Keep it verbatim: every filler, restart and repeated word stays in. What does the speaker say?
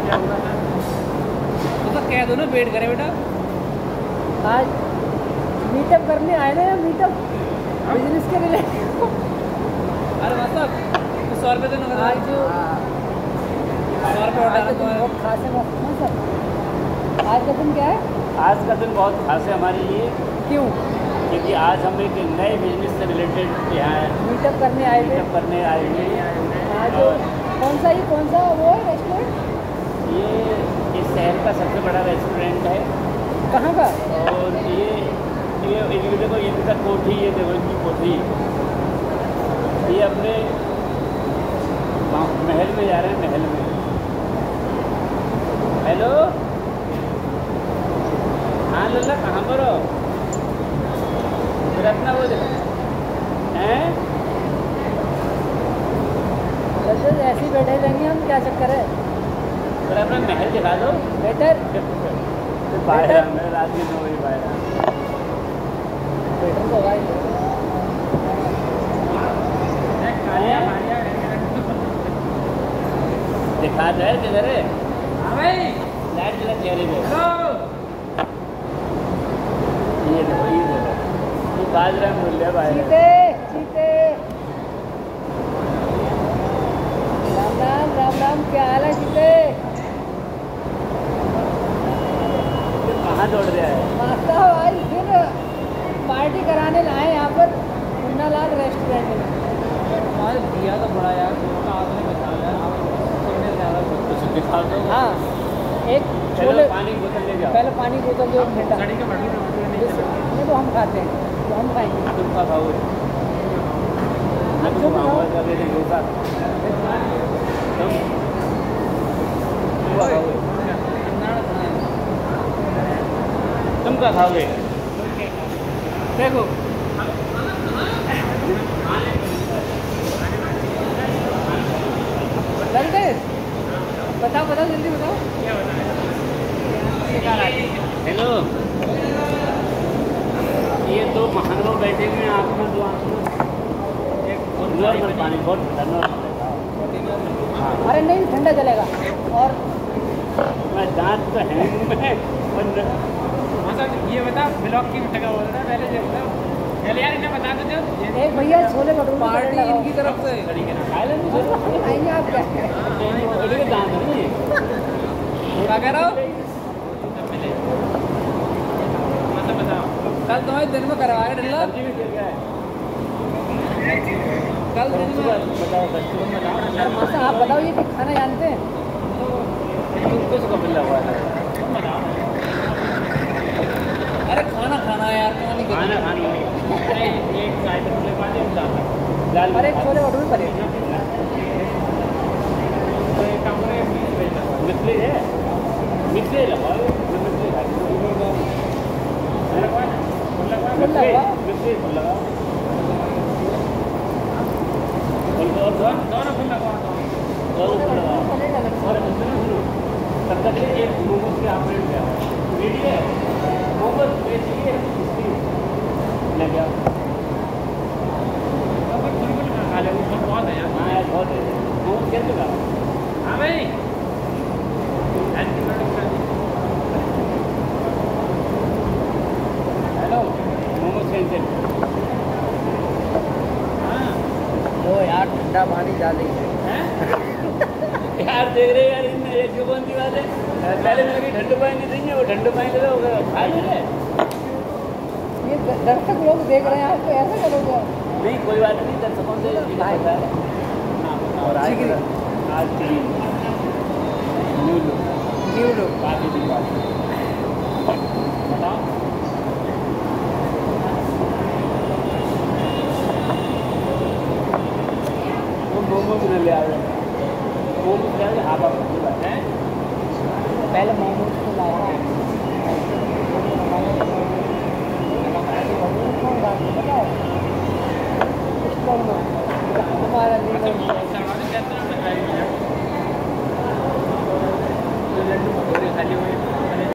तो कह दो ना वेट करे बेटा। आज मीटअप करने आए ना, मीटअप बिजनेस के रिलेटेड। अरे मतलब सौ रुपये तो नगद आज जो सौ रुपये आज का दिन बहुत खास है ना सर। आज का दिन क्या है? आज का दिन बहुत खास है हमारे लिए। क्यों? क्योंकि आज हम एक नए बिजनेस से रिलेटेड यहाँ मीटअप करने आए थे। मीटअप करने आए हुए। आज कौन सा ये कौन सा वो है रेस्टोरेंट? ये इस शहर का सबसे बड़ा रेस्टोरेंट है। कहाँ का? और ये ये ये देखो ये इनका कोठी, ये देखो इनकी कोठी। ये अपने महल में जा रहे हैं, महल में। हेलो हाँ लल्ला कहाँ पर हो? फिर अपना वो देखो हैं ऐसे ही बैठे रहेंगे हम, क्या चक्कर है? फिर अपना महल दिखा दो। बेटर बाहर मेरे रात की नौ बजे बाहर बेटर तो भाई दिखा दे किधर है? हाँ भाई लाइट जला चेहरे पे। हेलो ये देखो ये देखो ये बाजरा में बोल रहा बाहर। चीते चीते राम राम राम राम, क्या हाल है चीते? कहाँ दौड़ रहा है? मास्टर भाई फिर पार्टी कराने लाए यहाँ पर मुन्नालाल रेस्टोरेंट में। हमारे दिया तो बड़ा यार, आपने बताया आप सुनने ज़्यादा कुछ दिखा दो। हाँ एक छोले पानी की बोतल ले जाओ। पहले पानी की बोतल दो घंटा। गाड़ी के बढ़ी ये तो हम खाते हैं, तो हम खाएंगे। तुम का खाओगे? मैं तो खाऊंगा कभी नहीं होगा। तुम तुम खाओगे? तुम क्या खाओगे? देखो लग गए? बताओ बताओ जल्दी बताओ। हेलो ये दो महानुभाव बैठे हुए हैं आँख में, दो आँख में एक नॉर्मल पानी, बहुत ठंडा। अरे नहीं ठंडा चलेगा। और मैं दांत तो है ये बता ब्लॉक की मिठा बोल रहा पहले ये बताओ पहले यार इन्हें बता दो। एक भैया छोले भटूरे पार्टी इनकी तरफ से आएंगे आप क्या? दांत नहीं क्या कह रहा हो? कल तुम्हारे दिन में करवाया डल्ला। कल दिन में बताओ मास्टर आप बताओ ये खाना जानते हैं? किसको मिला हुआ है? अरे खाना खाना यार क्यों नहीं खाना खाना एक साइड में पानी लाल अरे छोले भटूरे पड़े मिथली है, मिथली लगाओ मिथली मिथली फुल लगाओ दोनों फुल लगाओ दोनों फुल लगाओ। और तब तक एक मोमोज की ऑपरेट किया रेडी है। मोमोज बेचिए ले जाओ। खा ले उसमें बहुत है यार। हाँ यार बहुत है। मोमोज कैसे का? हाँ भाई हेलो मोमोज कैंसिल। हाँ लो यार ठंडा पानी डाले यार देख रहे यार इसमें एक जो कौन सी बात है? पहले मैंने कही ठंडू पानी नहीं है, वो ठंडू पानी लगा होगा खा ले रहे। ये दर्शक लोग देख रहे हैं आपको, ऐसा करोगे? नहीं कोई बात नहीं, दर्शकों से होता है। और आज आज न्यू लुक न्यू लुक काफी दिन बाद बताओ। वो मोमोज न ले आ रहे, मोमोज ले आए हाफ हाफ है। पहले मोमोज को लाया